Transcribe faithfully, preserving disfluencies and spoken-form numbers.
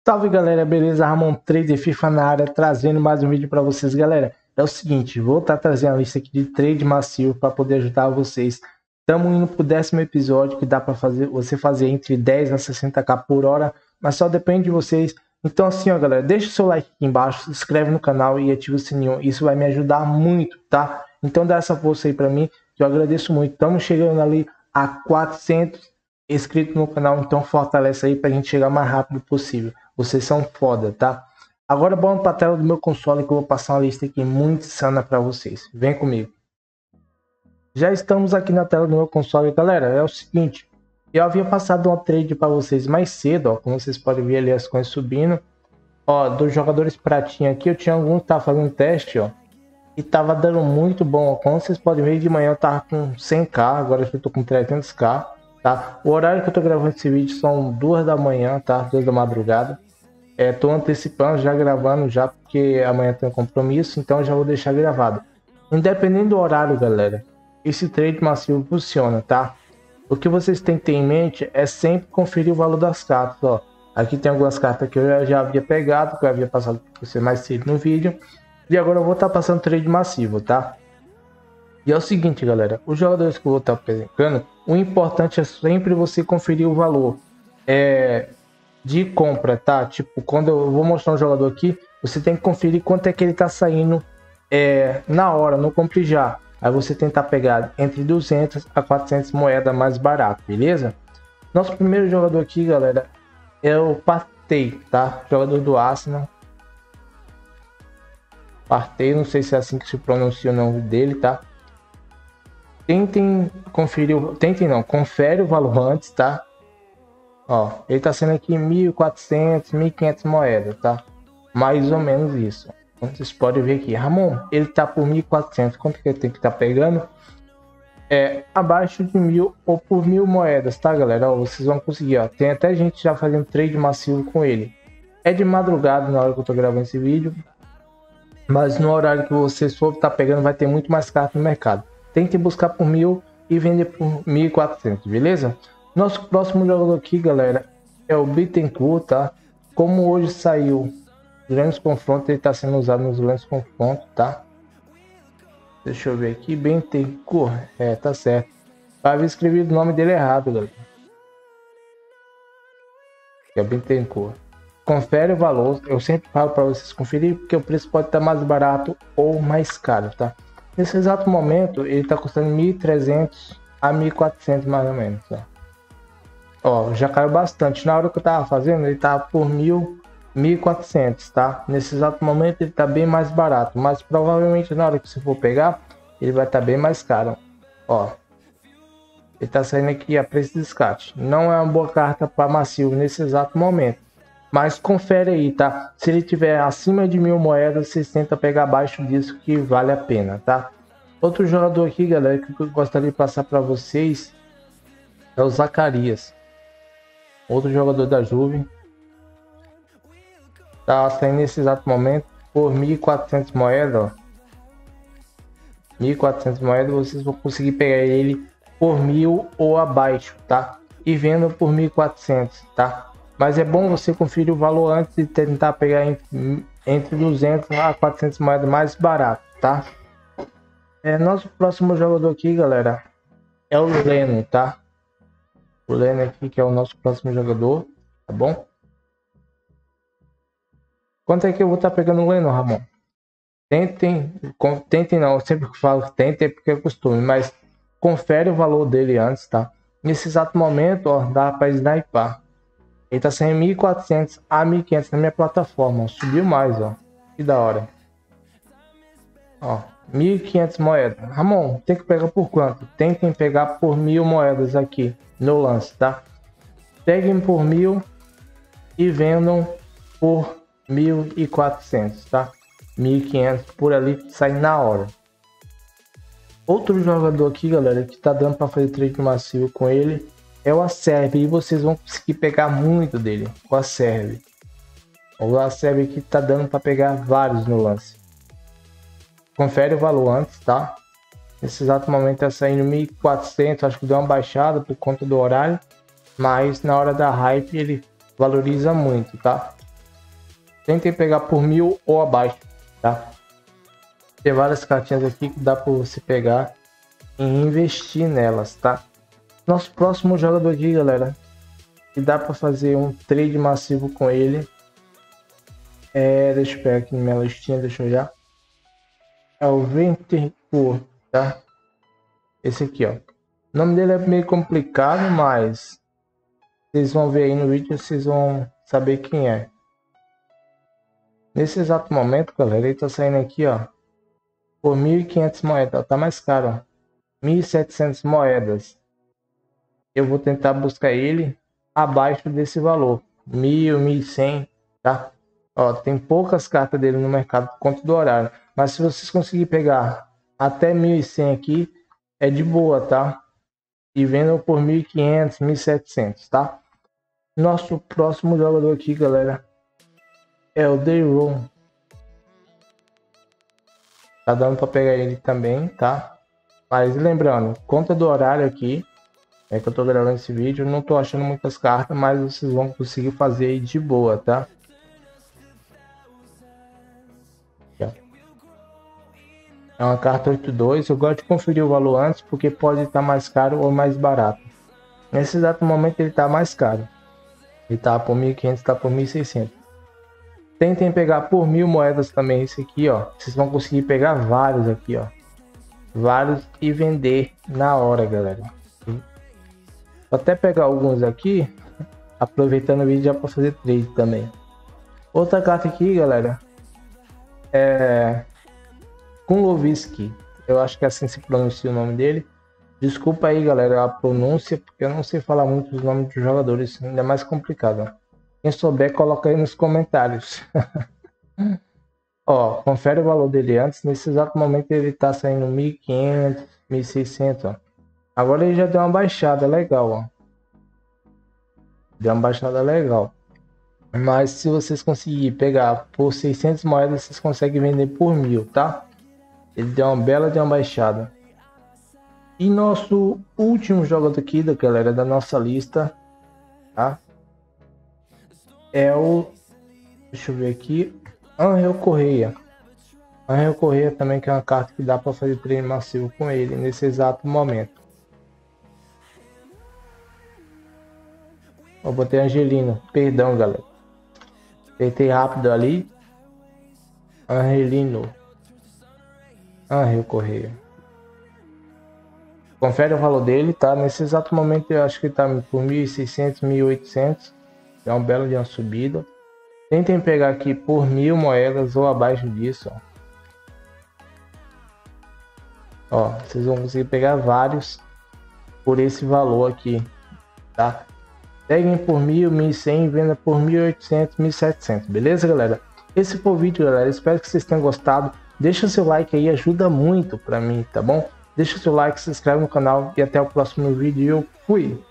Salve galera, beleza? Ramon Trader FIFA na área, trazendo mais um vídeo para vocês, galera. É o seguinte, vou estar tá trazendo a lista aqui de trade massivo para poder ajudar vocês. Estamos indo pro décimo episódio, que dá para fazer você fazer entre dez a sessenta k por hora, mas só depende de vocês. Então assim, ó galera, deixa o seu like aqui embaixo, se inscreve no canal e ativa o sininho, isso vai me ajudar muito, tá? Então dá essa força aí para mim, que eu agradeço muito. Estamos chegando ali a quatrocentos inscritos no canal, então fortalece aí pra gente chegar o mais rápido possível. Vocês são foda, tá? Agora vamos para a tela do meu console, que eu vou passar uma lista aqui muito insana para vocês. Vem comigo. Já estamos aqui na tela do meu console, galera. É o seguinte, eu havia passado uma trade para vocês mais cedo, ó, como vocês podem ver ali as coisas subindo. Ó, dos jogadores pratinha aqui, eu tinha algum que tava fazendo teste, ó, e tava dando muito bom. Ó. Como vocês podem ver, de manhã eu tava com cem k, agora eu tô com trezentos k. Tá? O horário que eu tô gravando esse vídeo são duas da manhã, tá? Duas da madrugada. É, tô antecipando, já gravando já, porque amanhã tem um compromisso, então já vou deixar gravado. Independente do horário, galera, esse trade massivo funciona, tá? O que vocês têm que ter em mente é sempre conferir o valor das cartas, ó. Aqui tem algumas cartas que eu já havia pegado, que eu havia passado para você mais cedo no vídeo. E agora eu vou estar tá passando trade massivo, tá? E é o seguinte, galera, os jogadores que eu vou estar apresentando, o importante é sempre você conferir o valor é, de compra, tá? Tipo, quando eu vou mostrar um jogador aqui, você tem que conferir quanto é que ele tá saindo é, na hora, no compre já. Aí você tentar pegar entre duzentas a quatrocentas moedas mais barato, beleza? Nosso primeiro jogador aqui, galera, é o Partey, tá? Jogador do Arsenal. Partey, não sei se é assim que se pronuncia o nome dele, tá? Tentem conferir, tentem não, confere o valor antes, tá? Ó, ele tá sendo aqui mil e quatrocentos, mil e quinhentas moedas, tá? Mais ou menos isso. Então, vocês podem ver aqui, Ramon, ele tá por mil e quatrocentos, quanto que ele tem que estar tá pegando? É, abaixo de mil ou por mil moedas, tá, galera? Ó, vocês vão conseguir, ó. Tem até gente já fazendo trade massivo com ele. É de madrugada na hora que eu tô gravando esse vídeo, mas no horário que vocês for tá pegando, vai ter muito mais carta no mercado. Tem que buscar por mil e vender por mil e quatrocentos, beleza? Nosso próximo jogador aqui, galera, é o Bittencourt, tá? Como hoje saiu grandes confrontos, ele está sendo usado nos grandes confrontos, tá? Deixa eu ver aqui, Bittencourt, é, tá certo. Havia escrevido o nome dele errado, galera. É o Bittencourt. Confere o valor, eu sempre falo para vocês conferir, porque o preço pode estar mais barato ou mais caro, tá? Nesse exato momento, ele está custando mil e trezentos a mil e quatrocentos mais ou menos. Ó. Ó, já caiu bastante. Na hora que eu tava fazendo, ele tava por mil, mil e quatrocentos, tá? Nesse exato momento, ele tá bem mais barato. Mas provavelmente na hora que você for pegar, ele vai estar tá bem mais caro. Ó, ele tá saindo aqui a preço de descarte. Não é uma boa carta para massivo nesse exato momento. Mas confere aí, tá? Se ele tiver acima de mil moedas, vocês tentam pegar abaixo disso, que vale a pena, tá? Outro jogador aqui, galera, que eu gostaria de passar para vocês é o Zacarias. Outro jogador da Juve. Tá saindo nesse exato momento por mil e quatrocentas moedas, ó. mil e quatrocentas moedas, vocês vão conseguir pegar ele por mil ou abaixo, tá? E vendo por mil e quatrocentos, tá? Mas é bom você conferir o valor antes de tentar pegar entre, entre duzentas a quatrocentas moedas mais barato, tá? É, nosso próximo jogador aqui, galera, é o Leno, tá? O Leno aqui, que é o nosso próximo jogador, tá bom? Quanto é que eu vou estar tá pegando o Leno, Ramon? Tentem, com, tentem não, eu sempre falo tentem porque é costume, mas confere o valor dele antes, tá? Nesse exato momento, ó, dá para snipar. Ele tá saindo mil e quatrocentos a mil e quinhentos na minha plataforma. Ó. Subiu mais, ó. Que da hora. Ó, mil e quinhentas moedas. Ramon, tem que pegar por quanto? Tentem pegar por mil moedas aqui no lance, tá? Peguem por mil e vendam por mil e quatrocentos, tá? mil e quinhentos por ali, sai na hora. Outro jogador aqui, galera, que tá dando para fazer trade massivo com ele é o Acerbi, e vocês vão conseguir pegar muito dele, o Acerbi. O Acerbi que tá dando para pegar vários no lance. Confere o valor antes, tá? Nesse exato momento tá saindo mil e quatrocentos, acho que deu uma baixada por conta do horário, mas na hora da hype ele valoriza muito, tá? Tentem pegar por mil ou abaixo, tá? Tem várias cartinhas aqui que dá para você pegar e investir nelas, tá? Nosso próximo jogador aqui, galera, que dá para fazer um trade massivo com ele. É, deixa eu pegar aqui na minha listinha, deixa eu olhar. É o Ventercourt, tá? Esse aqui, ó. O nome dele é meio complicado, mas vocês vão ver aí no vídeo, vocês vão saber quem é. Nesse exato momento, galera, ele tá saindo aqui, ó, por mil e quinhentas moedas. Tá mais caro, ó. mil e setecentas moedas. Eu vou tentar buscar ele abaixo desse valor, mil, mil e cem, tá? Ó, tem poucas cartas dele no mercado por conta do horário, mas se vocês conseguirem pegar até mil e cem aqui, é de boa, tá? E vendam por mil e quinhentos, mil e setecentos, tá? Nosso próximo jogador aqui, galera, é o Dayron. Tá dando para pegar ele também, tá? Mas lembrando, conta do horário aqui, é que eu tô gravando esse vídeo, não tô achando muitas cartas, mas vocês vão conseguir fazer aí de boa, tá? É uma carta oito dois, eu gosto de conferir o valor antes, porque pode estar mais caro ou mais barato. Nesse exato momento ele está mais caro. Ele está por mil e quinhentos, está por mil e seiscentos. Tentem pegar por mil moedas também esse aqui, ó. Vocês vão conseguir pegar vários aqui, ó. Vários e vender na hora, galera. Vou até pegar alguns aqui, aproveitando o vídeo já para fazer trade também. Outra carta aqui, galera, é Kunlovski, eu acho que assim se pronuncia o nome dele. Desculpa aí, galera, a pronúncia, porque eu não sei falar muito os nomes dos jogadores, ainda é mais complicado. Quem souber, coloca aí nos comentários. Ó, confere o valor dele antes. Nesse exato momento ele tá saindo mil e quinhentos, mil e seiscentos, ó. Agora ele já deu uma baixada legal, ó. Deu uma baixada legal. Mas se vocês conseguirem pegar por seiscentas moedas, vocês conseguem vender por mil, tá? Ele deu uma bela de uma baixada. E nosso último jogador aqui, da galera, da nossa lista, tá? É o... Deixa eu ver aqui. Angel Correia. Angel Correia também, que é uma carta que dá para fazer treino massivo com ele nesse exato momento. Eu botei Angelino. Perdão, galera. Apertei rápido ali. Angelino. Angel Correia. Confere o valor dele, tá? Nesse exato momento eu acho que tá por mil e seiscentos, mil e oitocentos. É um belo de uma subida. Tentem pegar aqui por mil moedas ou abaixo disso, ó. Ó, vocês vão conseguir pegar vários por esse valor aqui, tá? Peguem por mil, mil e cem e venda por mil e oitocentos, mil e setecentos, beleza, galera? Esse foi o vídeo, galera. Espero que vocês tenham gostado. Deixa seu like aí, ajuda muito pra mim, tá bom? Deixa seu like, se inscreve no canal e até o próximo vídeo. Eu fui!